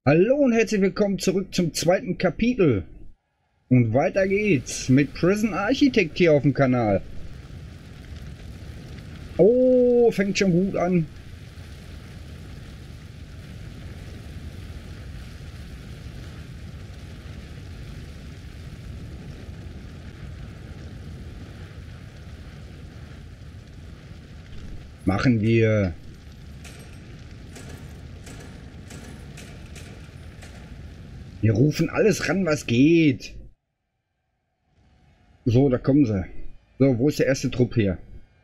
Hallo und herzlich willkommen zurück zum zweiten Kapitel. Und weiter geht's mit Prison Architect hier auf dem Kanal. Oh, fängt schon gut an. Machen wir. Wir rufen alles ran, was geht. So, da kommen sie. So, wo ist der erste Trupp her?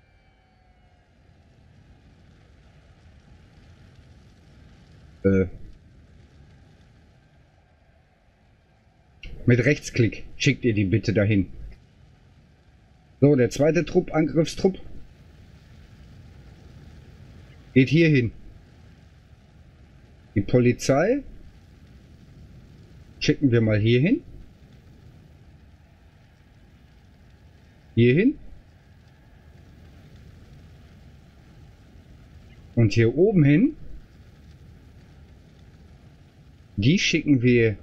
Mit Rechtsklick schickt ihr die bitte dahin. So, der zweite Trupp, Angriffstrupp, geht hier hin. Die Polizei schicken wir mal hier hin. Hier hin. Und hier oben hin. Die schicken wir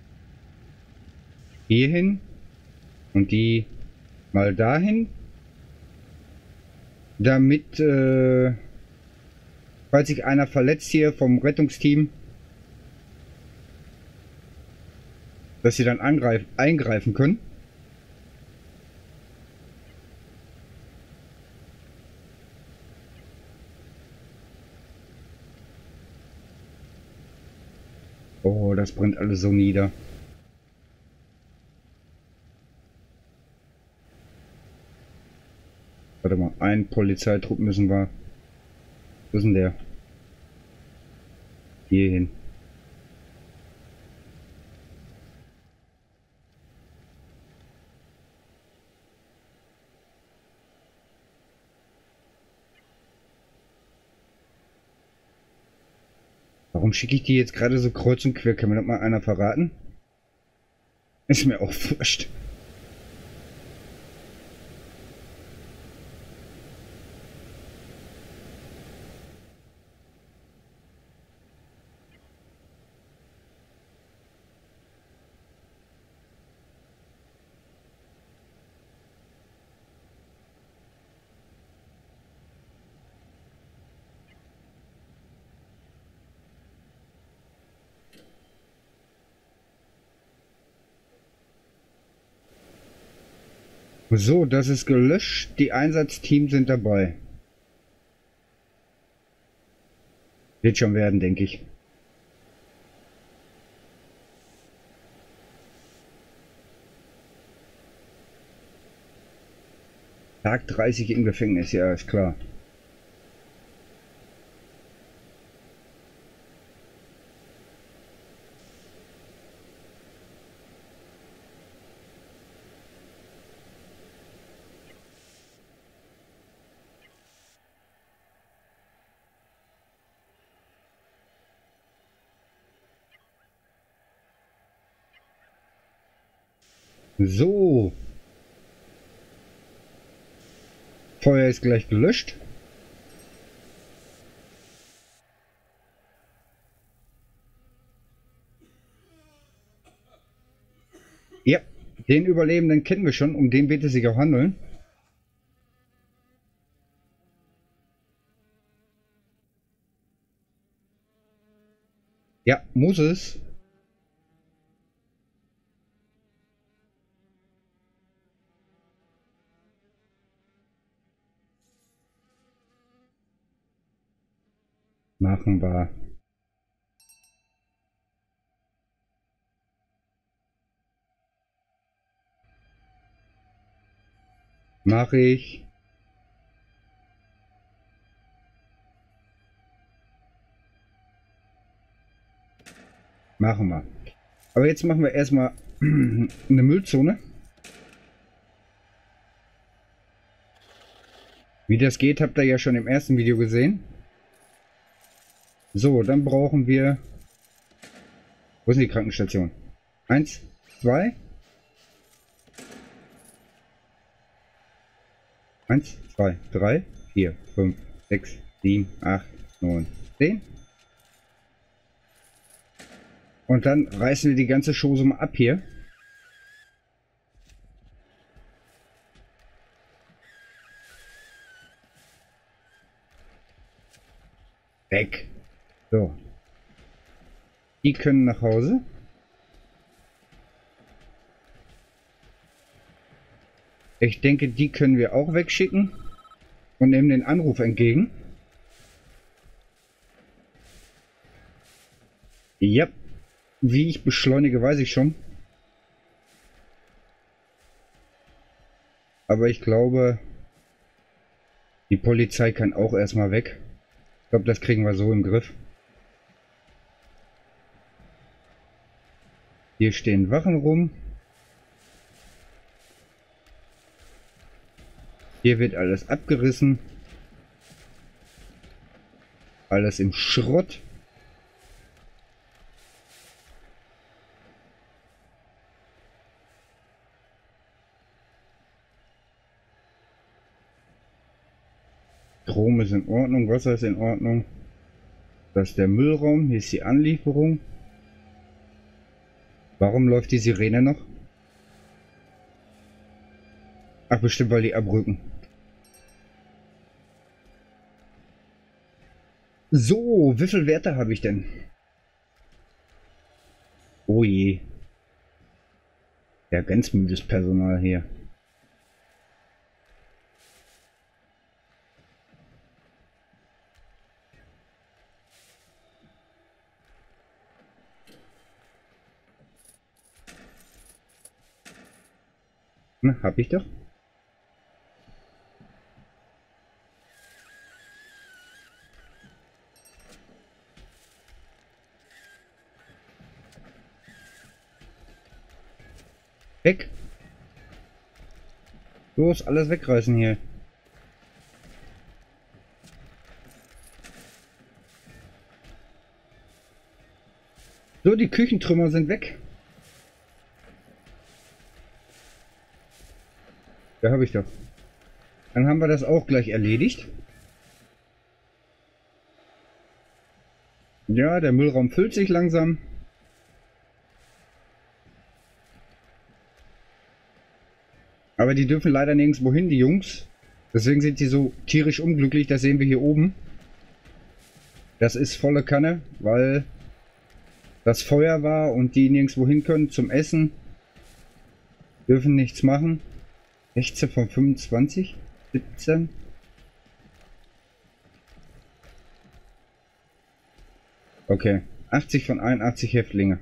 hier hin. Und die mal dahin. Damit, falls sich einer verletzt hier vom Rettungsteam, dass sie dann eingreifen können. Oh, das brennt alles so nieder. Warte mal, einen Polizeitrupp müssen wir... Wo ist denn der? Hier hin. Warum schicke ich die jetzt gerade so kreuz und quer? Kann mir das mal einer verraten? Ist mir auch wurscht. So, das ist gelöscht. Die Einsatzteams sind dabei. Wird schon werden, denke ich. Tag 30 im Gefängnis, ja, ist klar. So. Feuer ist gleich gelöscht. Ja, den Überlebenden kennen wir schon. Um den wird es sich auch handeln. Ja, muss es. Machen wir. Mache ich. Machen wir. Aber jetzt machen wir erstmal eine Müllzone. Wie das geht, habt ihr ja schon im ersten Video gesehen. So, dann brauchen wir... Wo ist die Krankenstation? 1, 2. 1, 2, 3, 4, 5, 6, 7, 8, 9, 10. Und dann reißen wir die ganze Chose mal ab hier. Weg. So. Die können nach Hause. Ich denke, die können wir auch wegschicken und nehmen den Anruf entgegen. Ja, wie ich beschleunige, weiß ich schon. Aber ich glaube, die Polizei kann auch erstmal weg. Ich glaube, das kriegen wir so im Griff. Hier stehen Wachen rum. Hier wird alles abgerissen. Alles im Schrott. Strom ist in Ordnung, Wasser ist in Ordnung. Das ist der Müllraum, hier ist die Anlieferung. Warum läuft die Sirene noch? Ach, bestimmt, weil die abrücken. So, wie viel Werte habe ich denn? Oh je. Ja, ganz müdes Personal hier. Na, hab ich doch. Weg. Los, alles wegreißen hier. So, die Küchentrümmer sind weg. Da habe ich doch. Dann haben wir das auch gleich erledigt. Ja, der Müllraum füllt sich langsam. Aber die dürfen leider nirgendwo hin, die Jungs. Deswegen sind die so tierisch unglücklich. Das sehen wir hier oben. Das ist volle Kanne, weil das Feuer war und die nirgendwo hin können zum Essen. Dürfen nichts machen. 16 von 25? 17? Okay. 80 von 81 Häftlinge.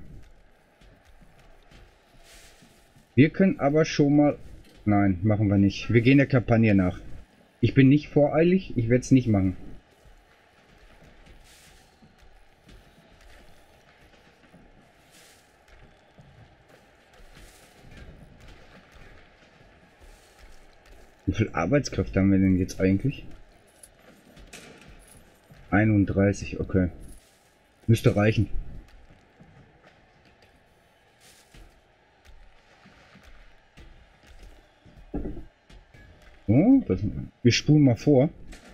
Wir können aber schon mal... Nein, machen wir nicht. Wir gehen der Kampagne nach. Ich bin nicht voreilig. Ich werde es nicht machen. Wie viel Arbeitskräfte haben wir denn jetzt eigentlich? 31, okay. Müsste reichen. Oh, wir spulen mal vor.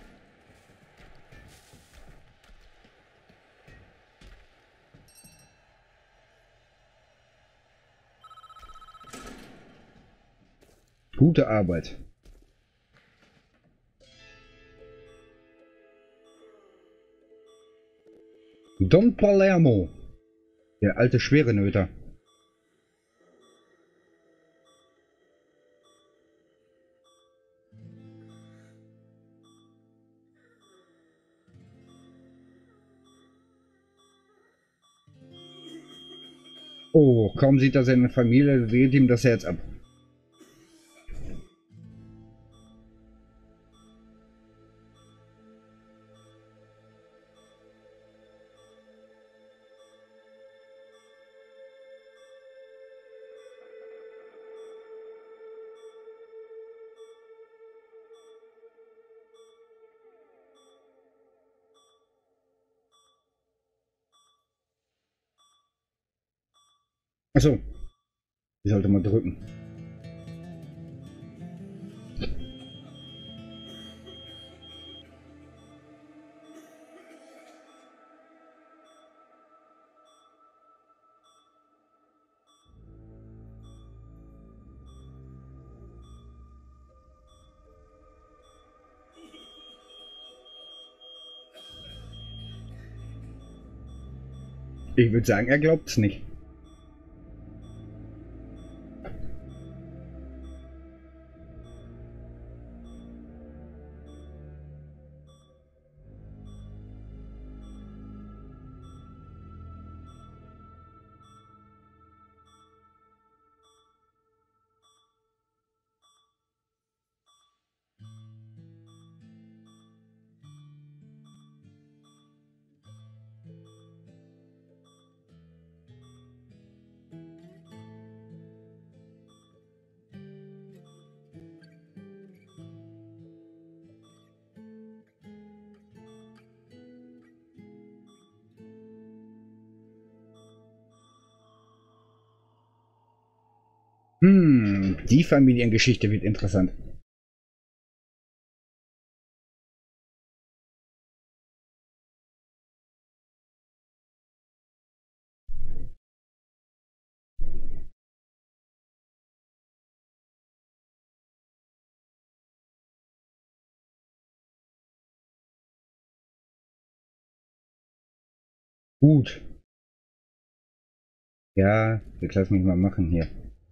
Gute Arbeit. Don Palermo. Der alte Schwerenöter. Oh, kaum sieht er seine Familie, dreht ihm das Herz ab. Achso, ich sollte mal drücken. Ich würde sagen, er glaubt es nicht. Die Familiengeschichte wird interessant. Gut. Ja, jetzt lass mich mal machen hier.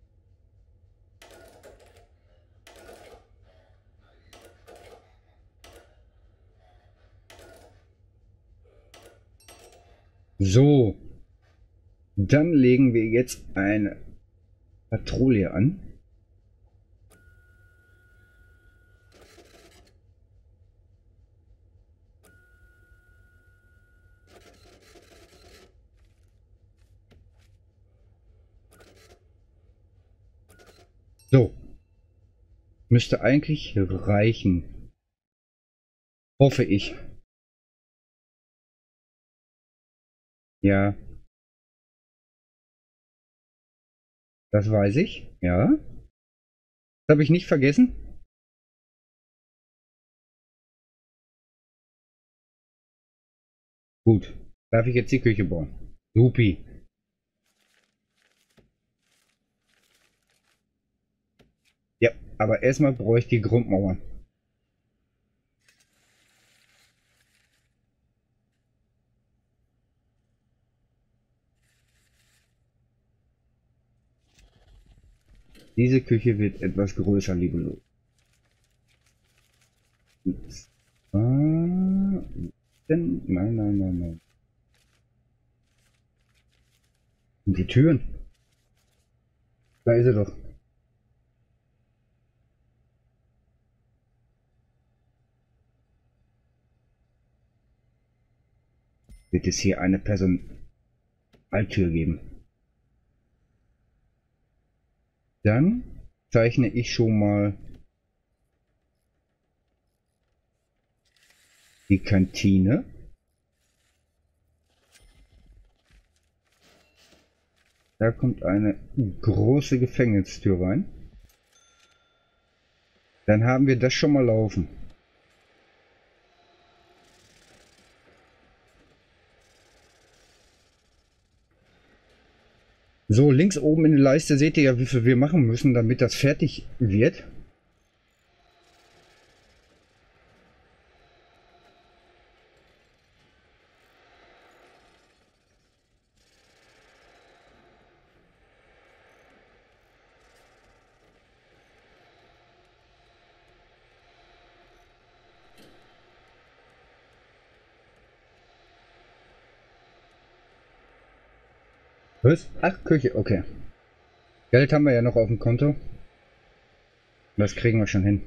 So. Dann legen wir jetzt eine Patrouille an. So. Müsste eigentlich reichen. Hoffe ich. Ja. Das weiß ich. Ja. Das habe ich nicht vergessen. Gut. Darf ich jetzt die Küche bauen? Supi. Ja, aber erstmal brauche ich die Grundmauern. Diese Küche wird etwas größer, liebe Leute. Nein, nein, nein, nein. Und die Türen? Da ist er doch. Wird es hier eine Personaltür geben? Dann zeichne ich schon mal die Kantine. Da kommt eine große Gefängnistür rein. Dann haben wir das schon mal laufen. So, links oben in der Leiste seht ihr ja, wie viel wir machen müssen, damit das fertig wird. Was? Ach, Küche, okay. Geld haben wir ja noch auf dem Konto. Das kriegen wir schon hin.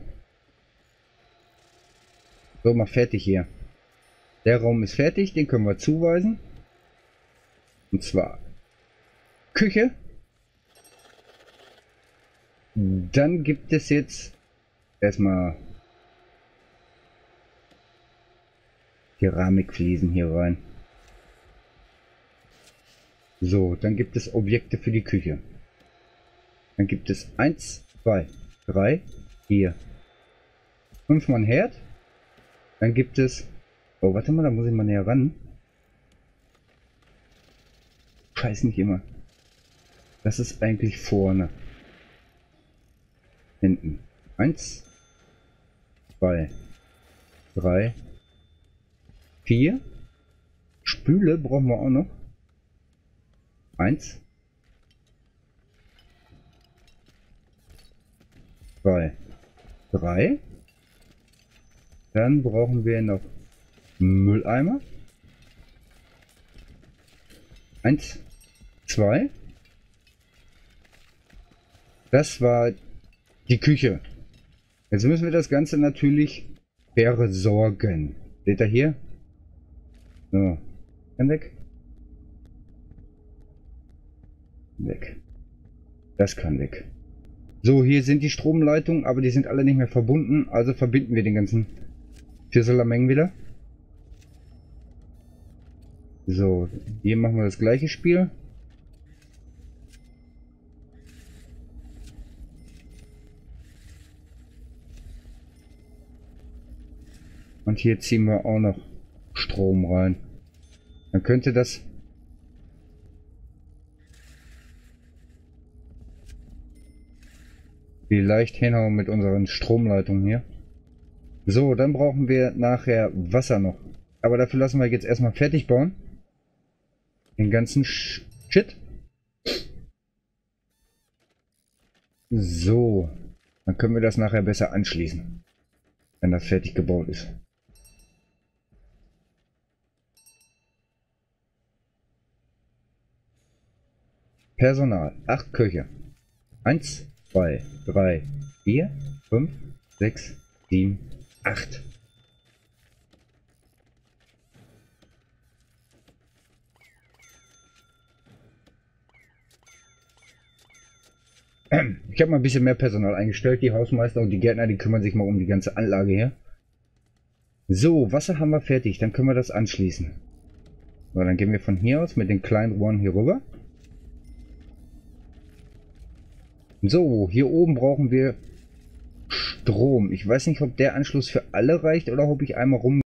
So, mal fertig hier. Der Raum ist fertig, den können wir zuweisen. Und zwar Küche. Dann gibt es jetzt erstmal Keramikfliesen hier rein. So, dann gibt es Objekte für die Küche. Dann gibt es 1, 2, 3, 4, 5 Mal ein Herd. Dann gibt es... Oh, warte mal, da muss ich mal näher ran. Scheiß nicht immer. Das ist eigentlich vorne. Hinten. 1, 2, 3, 4. Spüle brauchen wir auch noch. 1, 2, 3. Dann brauchen wir noch Mülleimer. 1, 2. Das war die Küche. Jetzt müssen wir das Ganze natürlich versorgen. Seht ihr hier? So. Kann weg. Weg. Das kann weg. So, hier sind die Stromleitungen, aber die sind alle nicht mehr verbunden. Also verbinden wir den ganzen Fisselermengen wieder. So, hier machen wir das gleiche Spiel. Und hier ziehen wir auch noch Strom rein. Dann könnte das vielleicht hinhauen mit unseren Stromleitungen hier. So, dann brauchen wir nachher Wasser noch. Aber dafür lassen wir jetzt erstmal fertig bauen. Den ganzen Shit. So, dann können wir das nachher besser anschließen, wenn das fertig gebaut ist. Personal, 8 Köche. 1, 2, 3, 4, 5, 6, 7, 8. Ich habe mal ein bisschen mehr Personal eingestellt. Die Hausmeister und die Gärtner, die kümmern sich mal um die ganze Anlage hier. So, Wasser haben wir fertig. Dann können wir das anschließen. So, dann gehen wir von hier aus mit den kleinen Rohren hier rüber. So, hier oben brauchen wir Strom. Ich weiß nicht, ob der Anschluss für alle reicht oder ob ich einmal rum